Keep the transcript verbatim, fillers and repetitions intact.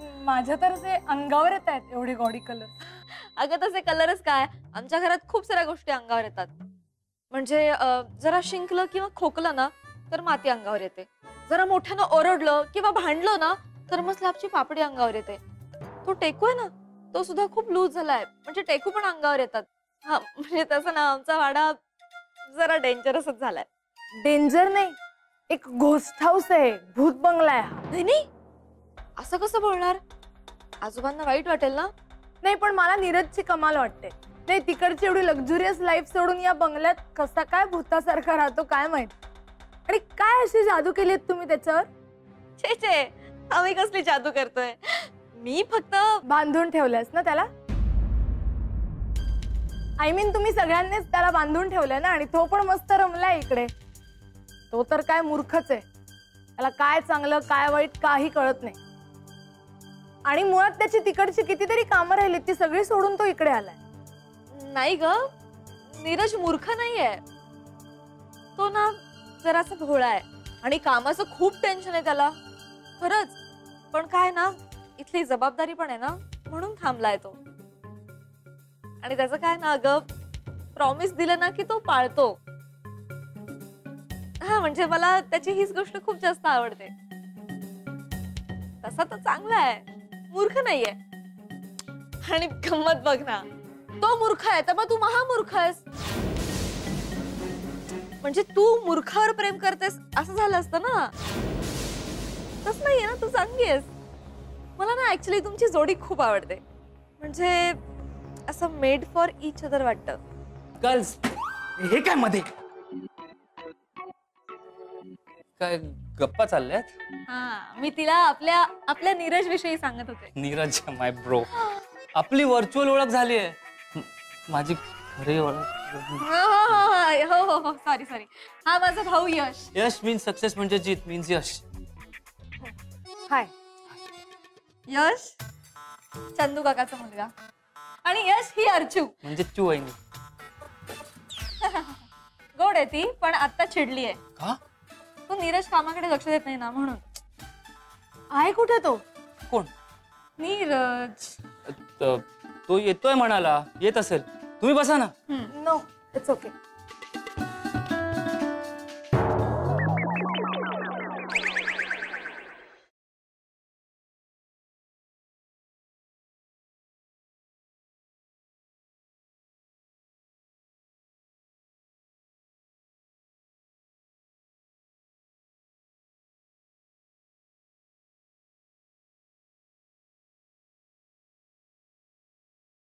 माझ्या तर ते अंगावर येत आहेत एवढे गॉडी कलर. अगं तसे कलरच काय, आमच्या घरात खूप साऱ्या गोष्टी अंगावर येतात. म्हणजे जरा शिंकलं किंवा खोकलं ना तर माती अंगावर येते, जरा मोठ्यानं ओरडलं किंवा भांडलं ना तर मग स्लॅबची पापडी अंगावर येते. तो टेकू आहे ना तो सुद्धा खूप लूज झालाय, म्हणजे टेकू पण अंगावर येतात. हा म्हणजे तसं ना आमचा वाडा जरा डेंजरसच झालाय. डेंजर नाही, एक घोस्ट हाऊस आहे, भूत बंगला आहे. नाही नाही असं कसं बोलणार, आजोबांना वाईट वाटेल ना. नाही पण मला नीरजची कमाल वाटते. नाही तिकडची एवढी लक्झुरियस लाईफ सोडून या बंगल्यात कसा काय भूतासारखा राहतो काय माहित. आणि काय अशी जादू केली तुम्ही त्याच्यावर? छे छे आम्ही कसली जादू करतोय, मी फक्त बांधून ठेवलंयस ना त्याला. आय मीन तुम्ही सगळ्यांनीच त्याला बांधून ठेवलंय ना, आणि तो पण मस्त रमलाय इकडे. तो तर काय मूर्खच आहे, त्याला काय चांगलं काय वाईट काही कळत नाही. आणि मुळात त्याची तिकडची कितीतरी कामं राहिली ती सगळी सोडून तो इकडे आलाय. नाही ग, नीरज मूर्ख नाहीये, तो ना जरासा भोळा आहे आणि कामाचं खूप टेन्शन आहे त्याला खरंच. पण काय ना इथली जबाबदारी पण आहे ना म्हणून थांबलाय तो. आणि त्याचं काय ना अगं, प्रॉमिस दिलं ना की तो पाळतो. हा म्हणजे मला त्याची हीच गोष्ट खूप जास्त आवडते. तसा तो चांगला आहे, मूर्ख नाहीये. आणि गंमत बघ ना, तो मूर्ख आहे तर मग तू महामूर्ख आहेस. म्हणजे तू मूर्खावर प्रेम करतेस असं झालं असतं ना. तसं नाहीये ना, तू चांगली आहेस. मला ना ऍक्च्युली तुमची जोडी खूप आवडते. म्हणजे असं मेड फॉर इच अदर वाटतं. गर्ल्स हे काय मध्ये काय गप्पा चालल्यात? हा मी तिला आपल्या आपल्या नीरज विषयी सांगत होते. नीरज माय ब्रो, आपली व्हर्च्युअल ओळख झाली आहे, माझी खरी ओळख. हो हो हो सॉरी सॉरी हा माझा भाऊ यश. यश मीन्स सक्सेस म्हणजे जीत मीन्स यश. हाय यश चंदू काकाचा मुलगा आणि यश ही अर्चू म्हणजे चू वहिनी. गोड आहे ती पण आता चिडली आहे. का? तो नीरज कामाकडे लक्ष देत नाही ना म्हणून. आहे कुठे तो? कोण? नीरज. तो येतोय म्हणाला, येत असेल. तुम्ही बसा ना. No it's okay.